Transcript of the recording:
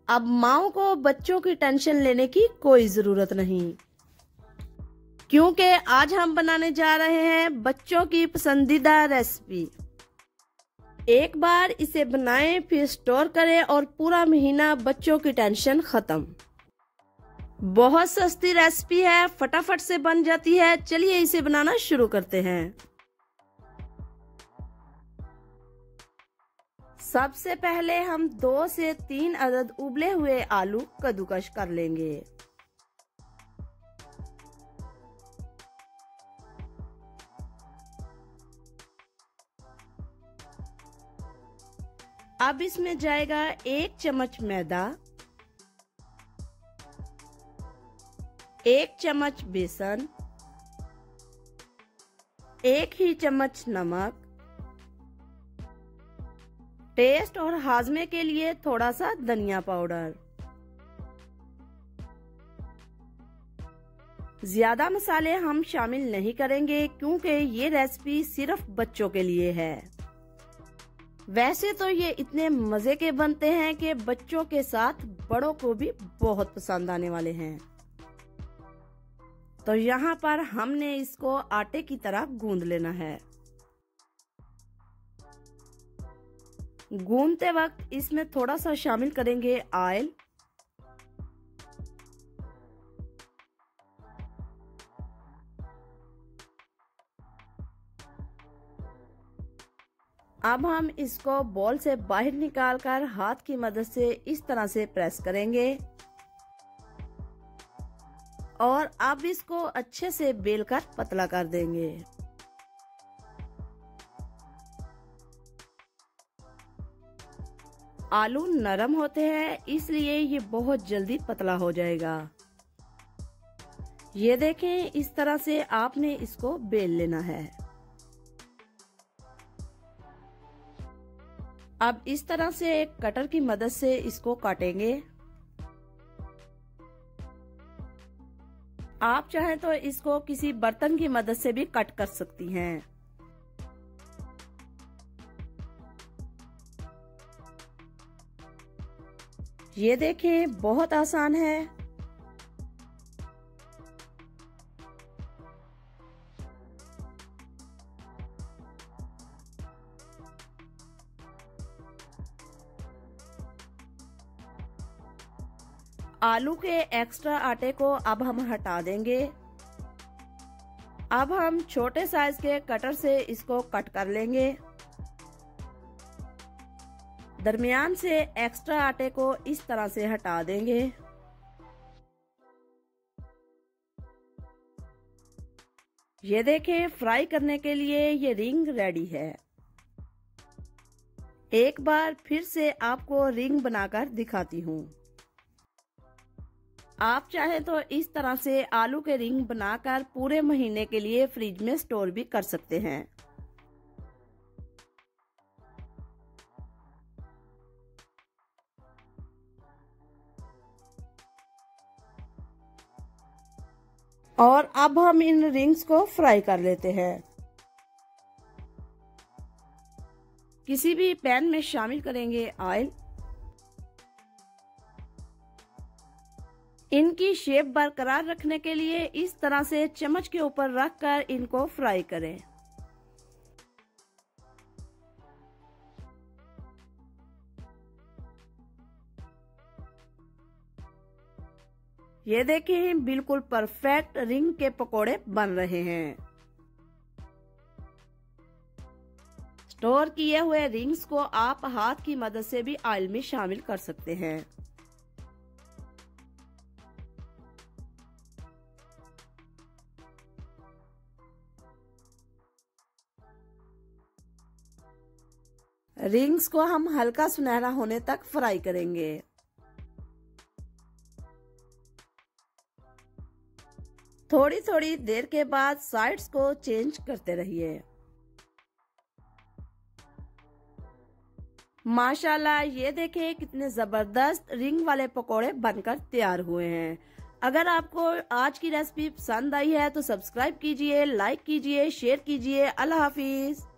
अब माओ को बच्चों की टेंशन लेने की कोई जरूरत नहीं, क्योंकि आज हम बनाने जा रहे हैं बच्चों की पसंदीदा रेसिपी। एक बार इसे बनाएं, फिर स्टोर करें और पूरा महीना बच्चों की टेंशन खत्म। बहुत सस्ती रेसिपी है, फटाफट से बन जाती है। चलिए इसे बनाना शुरू करते हैं। सबसे पहले हम 2 से 3 अदद उबले हुए आलू कद्दूकस कर लेंगे। अब इसमें जाएगा 1 चम्मच मैदा, 1 चम्मच बेसन, 1 ही चम्मच नमक, टेस्ट और हाजमे के लिए थोड़ा सा धनिया पाउडर। ज्यादा मसाले हम शामिल नहीं करेंगे क्योंकि ये रेसिपी सिर्फ बच्चों के लिए है। वैसे तो ये इतने मजे के बनते हैं कि बच्चों के साथ बड़ों को भी बहुत पसंद आने वाले हैं। तो यहाँ पर हमने इसको आटे की तरह गूंद लेना है। गूंदते वक्त इसमें थोड़ा सा शामिल करेंगे ऑयल, अब हम इसको बॉल से बाहर निकालकर हाथ की मदद से इस तरह से प्रेस करेंगे और अब इसको अच्छे से बेलकर पतला कर देंगे। आलू नरम होते हैं इसलिए ये बहुत जल्दी पतला हो जाएगा। ये देखें, इस तरह से आपने इसको बेल लेना है। अब इस तरह से एक कटर की मदद से इसको काटेंगे। आप चाहें तो इसको किसी बर्तन की मदद से भी कट कर सकती हैं। ये देखें, बहुत आसान है। आलू के एक्स्ट्रा आटे को अब हम हटा देंगे। अब हम छोटे साइज के कटर से इसको कट कर लेंगे। दरमियान से एक्स्ट्रा आटे को इस तरह से हटा देंगे। ये देखें, फ्राई करने के लिए ये रिंग रेडी है। एक बार फिर से आपको रिंग बनाकर दिखाती हूँ। आप चाहे तो इस तरह से आलू के रिंग बनाकर पूरे महीने के लिए फ्रिज में स्टोर भी कर सकते हैं। और अब हम इन रिंग्स को फ्राई कर लेते हैं। किसी भी पैन में शामिल करेंगे ऑयल। इनकी शेप बरकरार रखने के लिए इस तरह से चम्मच के ऊपर रखकर इनको फ्राई करें। ये देखें, बिल्कुल परफेक्ट रिंग के पकोड़े बन रहे हैं। स्टोर किए हुए रिंग्स को आप हाथ की मदद से भी ऑयल में शामिल कर सकते हैं। रिंग्स को हम हल्का सुनहरा होने तक फ्राई करेंगे। थोड़ी थोड़ी देर के बाद साइड्स को चेंज करते रहिए। माशाल्लाह, ये देखें कितने जबरदस्त रिंग वाले पकोड़े बनकर तैयार हुए हैं। अगर आपको आज की रेसिपी पसंद आई है तो सब्सक्राइब कीजिए, लाइक कीजिए, शेयर कीजिए। अल्लाह हाफिज।